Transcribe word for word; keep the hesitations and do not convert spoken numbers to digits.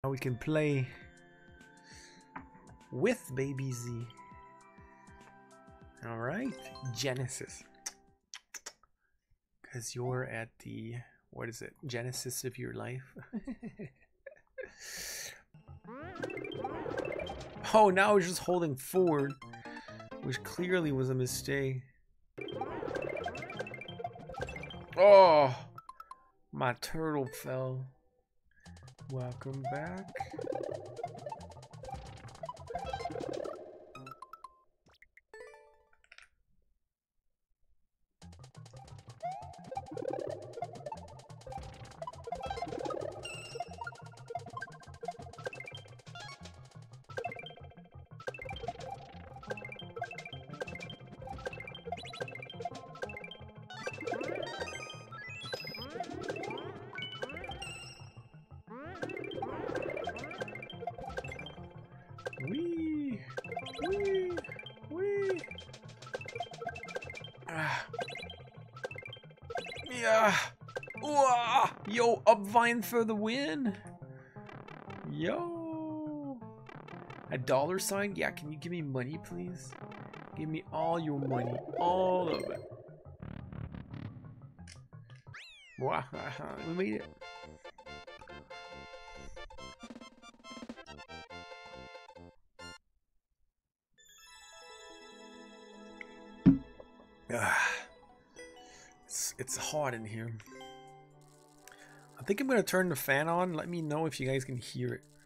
we can play with Baby Z. All right, Genesis. Because you're at the, what is it, Genesis of your life. Oh, now it's just holding forward, which clearly was a mistake. Oh, my turtle fell. Welcome back. Wee, wee, wee. Ah. Yeah. Ooh, yo, Upvine for the win. Yo. A dollar sign? Yeah, can you give me money, please? Give me all your money. All of it. Wow, we made it. It's, it's hot in here. I think I'm gonna turn the fan on. Let me know if you guys can hear it.